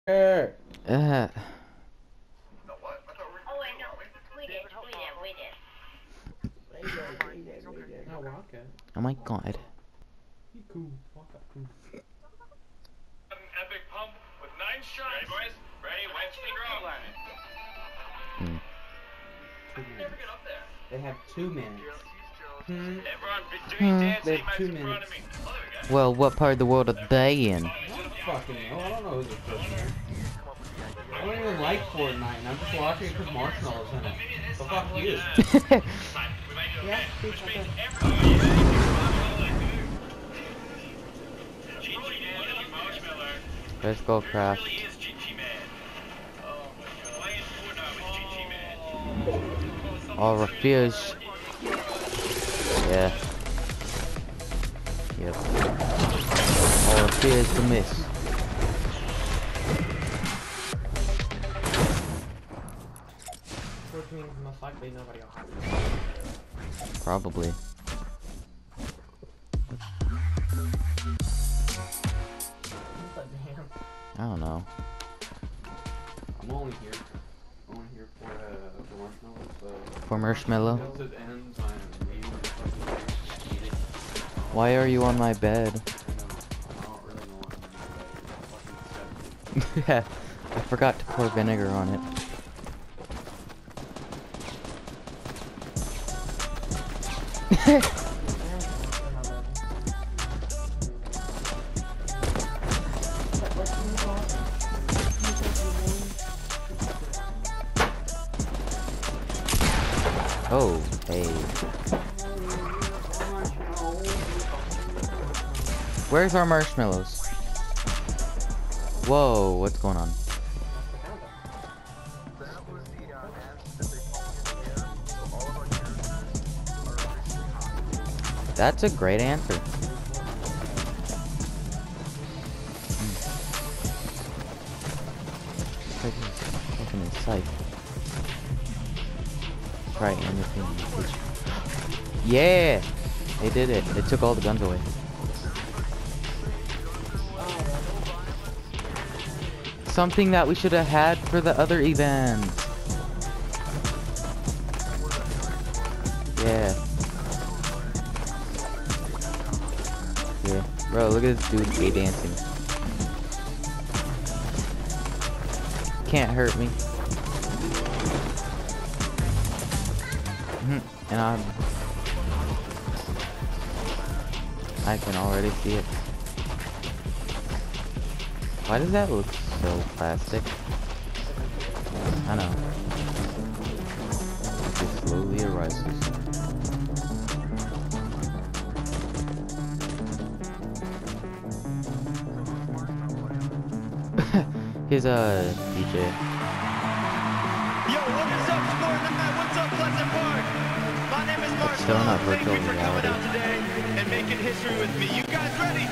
Uh, Oh wait, no, we did. No, Waka. oh my god. He cool. Waka cool. An epic pump with 9 shots. Ready, boys? Ready? Wet finger out. Hmm. Never get up there. They have 2 minutes. Everyone, do your dance. They He have might 2 in front minutes. of me. Oh, there we go. Well, what part of the world are they in? I don't fucking know. I don't know who's the prisoner. I don't even like Fortnite, and I'm just watching it because Marshmallow's in it. So fuck you. We might do a Yeah, bit, speak which means like everyone. GG Man, Marshmallow. Let's go, craft. Really is GG Man. Oh my god. Playing Fortnite with GG Man. I'll refuse. Yeah. Yep. I'll refuse to miss. Which means most likely nobody will have it. Probably. But damn. I don't know. I'm only here. I'm only here for Marshmallow, so... For Marshmallow? Until it ends, I'm leaving the fucking eat it. Why are you on my bed? I don't really know what I'm doing, but it's fucking Yeah. I forgot to pour vinegar on it. Oh, hey. Where's our marshmallows? Whoa, what's going on? That's a great answer. Fucking in sight. Right, and the thing. Yeah! They did it. They took all the guns away. Something that we should have had for the other event. Yeah. Yeah. Bro, look at this dude gay dancing. Can't hurt me. And I can already see it. Why does that look so plastic? I know. It slowly arises. He's a DJ. Yo, what is up, Fortnite? What's up, Pleasant Park? My name is Marshmallow. Still not Thank virtual you for reality. coming out today and making history with me. You guys ready?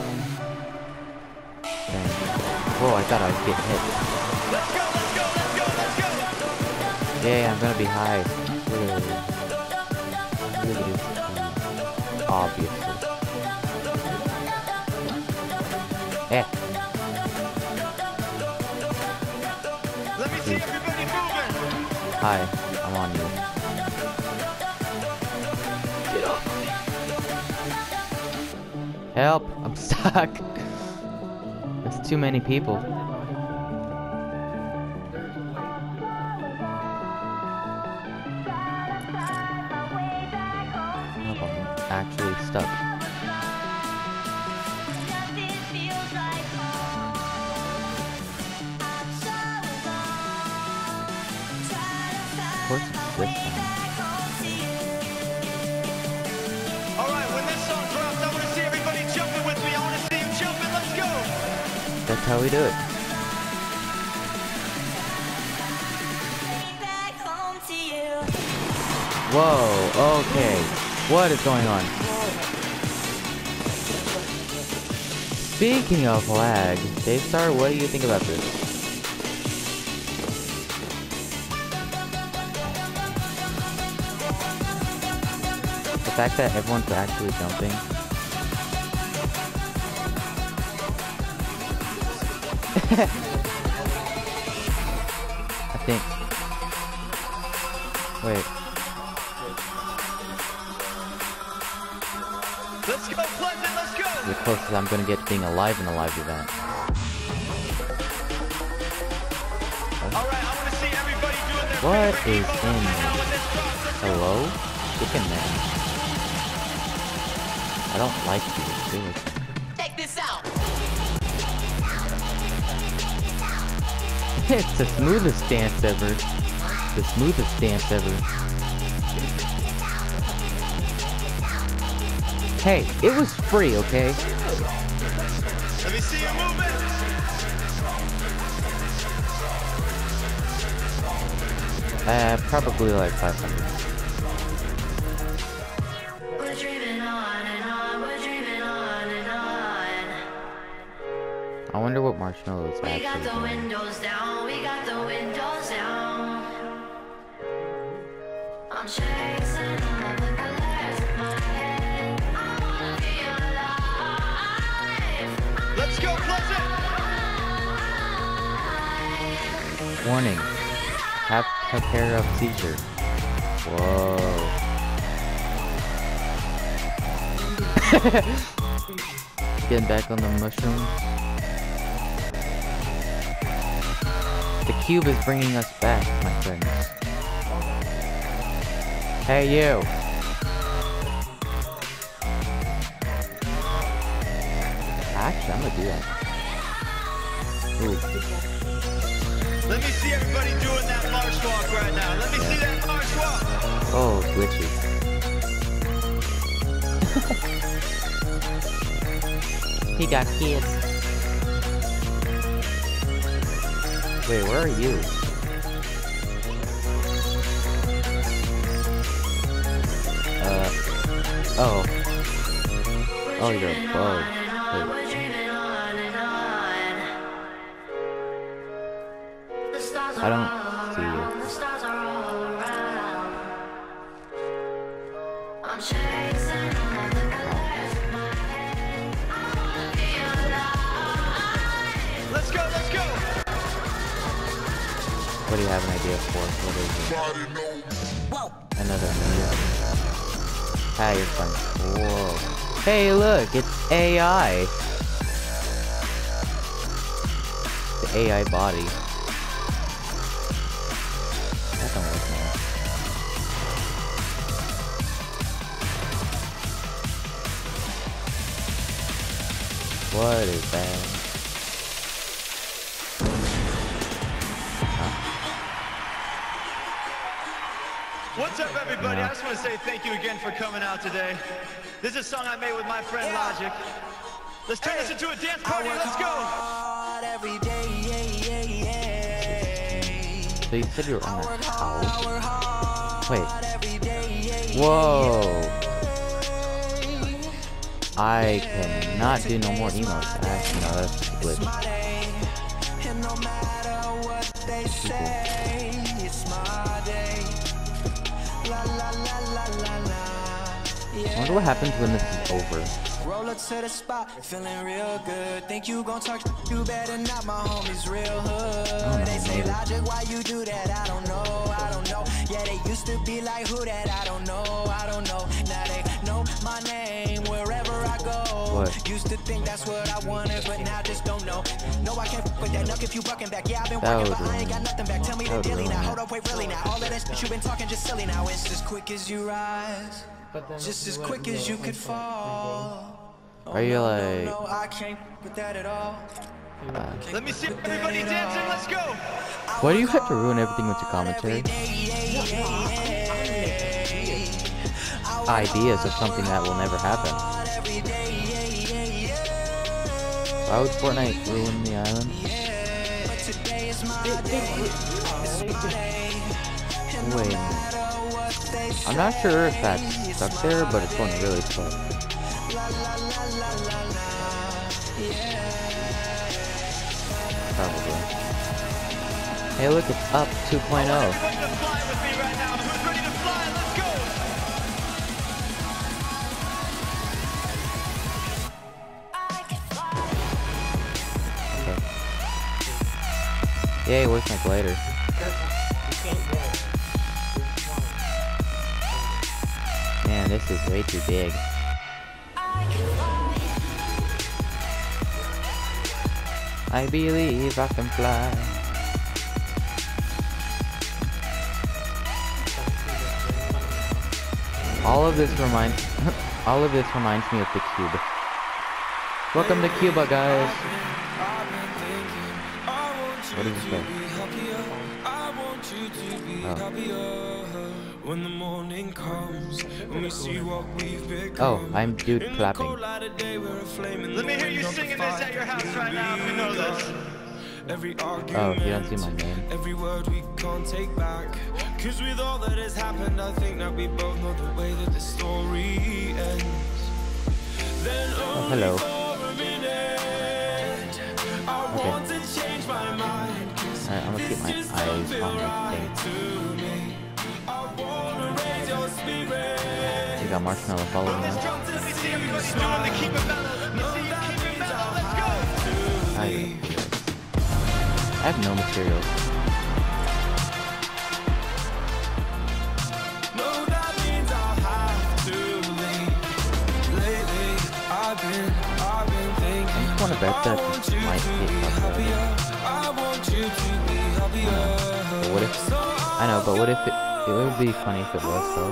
Dang. Whoa, I thought I'd get hit. Let's go, let's go, let's go, let's go. Yeah, I'm gonna be high. Look at this. Obviously. Eh. Let me see everybody moving. Hi, I'm on you. Help! I'm stuck. There's too many people. Help, I'm actually stuck. Of course it's this time. All right, when this song drops, I want to see everybody jumping with me. I want to see you jumping. Let's go. That's how we do it. Whoa, okay. What is going on? Speaking of lag, Daystar, what do you think about this? The fact that everyone's actually jumping. think... Wait. Let's go, Pleasant, let's go! The closest I'm gonna get to being alive in a live event. Alright, I wanna see everybody doing their What favorite is emote in right now with this drop. Let's go. Hello? Chicken Man. I don't like you, seriously. Check this out. It's the smoothest dance ever. The smoothest dance ever. Hey, it was free, okay? Let me see you moving. Probably like 500. We're dreaming on and on, we're dreaming on and on. I wonder what Marshmallow is We got actually the doing. windows down, we got the windows down. I'm chasing all of the colors in my head. I wanna be alive. Let's go, Pleasant. Warning. Have pair of seizure. Whoa. Getting back on the mushrooms. The cube is bringing us back, my friends. Hey, you! Actually, I'm gonna do that. Ooh. Let me see everybody doing that march walk right now. Let me see that march walk. Oh, glitchy. He got kids. Wait, where are you? Oh. Oh, you're a bug. Wait. We're dreaming on and on. The stars I are don't all see you. around, the stars are all around. I'm chasing all of the colors in my head. I wanna be alive. Let's go, let's go. What do you have an idea for? What is it? Another idea. Ah, you're fun. Whoa. Hey, look, it's AI. The AI body. That don't look nice. What is that? What's up, everybody? I just want to say thank you again for coming out today. This is a song I made with my friend Logic. Let's turn this into a dance party. Let's go. So you said you were on that house? Wait. Whoa. I cannot do no more emotes. Actually, no, that's just a glitch. I wonder what happens when this is over. Roll up to the spot, feeling real good. Think you gon' talk, you better not, my homies real hood. They say Logic, why you do that? I don't know, I don't know. Yeah, they used to be like, who that? I don't know, I don't know. Now they know my name wherever I go. What? Used to think that's what I wanted, but now just don't know. No, I can't f with that nuck if you bucking back. Yeah, I've been That working, would but I ain't got ruin it. nothing back. Tell me the That would daily now. ruin Hold it. up, wait, really now. All of that shit you been talking just silly now. It's just quick as you rise, just as quick as you could fall. Are you like... No, I can't with that at all. Let me see everybody dancing. Let's go. Why do you have to ruin everything with your commentary? Ideas of something that will never happen. Why would Fortnite ruin the island? Wait a minute. I'm not sure if that's stuck there, but it's going really slow. Probably. Hey look, it's up 2.0. Everybody to fly with me right now. Who's ready to fly? Let's go. Okay. Yay, where's my glider? Man, this is way too big. I believe I can fly. All of this reminds me of the cube. Welcome to Cuba, guys. What does this say? When the morning comes, when we see what we've become. Oh, I'm dude clapping. Let me hear you singing this at your house right now if you know this. Oh, you don't see my name. Every word we can't take back. Cause with all that has happened, I think that we both know the way that the story ends. Then Oh, hello. Okay. Alright, I'm gonna keep my eyes on the thing. You got Marshmallow following us. Let me see everybody doing the keep it mellow. Let me see you keep it mellow. Let's go. I have no materials. I just want to bet that this might get uploaded. But what if... I know, but what if it would be funny if it was, though.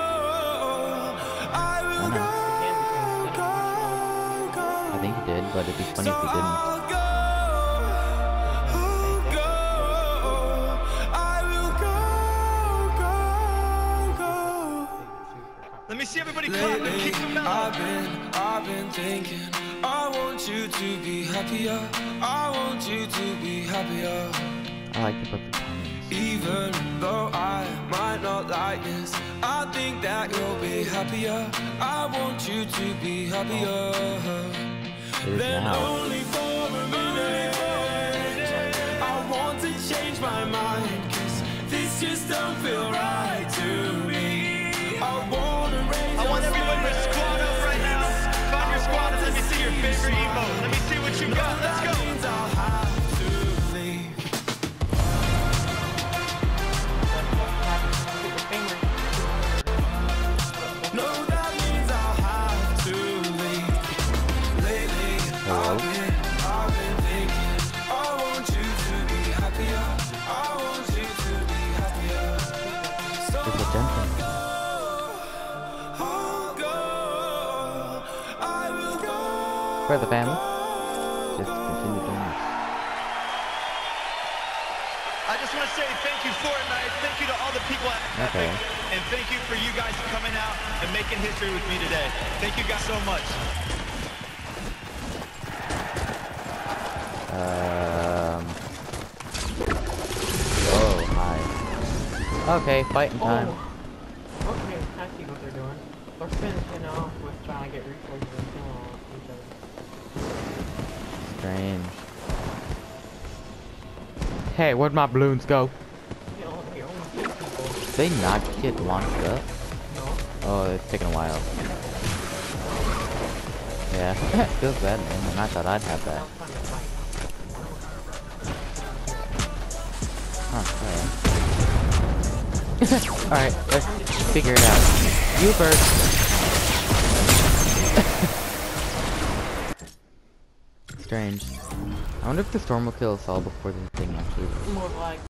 I don't know. I think it did, but it'd be funny if it didn't. Let me see everybody clap and keep it mellow. I've been thinking, I want you to be happier. I want you to be happier. I like to put the comments. Even though I might not like this, I think that you'll be happier. I want you to be happier. It is now. Only for a minute, I want to change my mind, 'cause this just don't feel right to me. I want everybody to squad up right now. Find your squad and let me see your favorite emote. Let me see what you got. Let's go. For the family, just continue doing this. I just want to say thank you, Fortnite. Thank you to all the people at Epic. And thank you for you guys coming out and making history with me today. Thank you guys so much. Oh, hi. Okay, fighting time. Okay, I see what they're doing. They're finishing off with trying to get resources and killing each other. Strange. Hey, where'd my balloons go? You only 6 people. They not get launched up? No. Oh, it's taking a while. Yeah, feels bad, man. And I thought I'd have that. Huh, alright, let's figure it out. You first. Strange. I wonder if the storm will kill us all before the thing actually... More like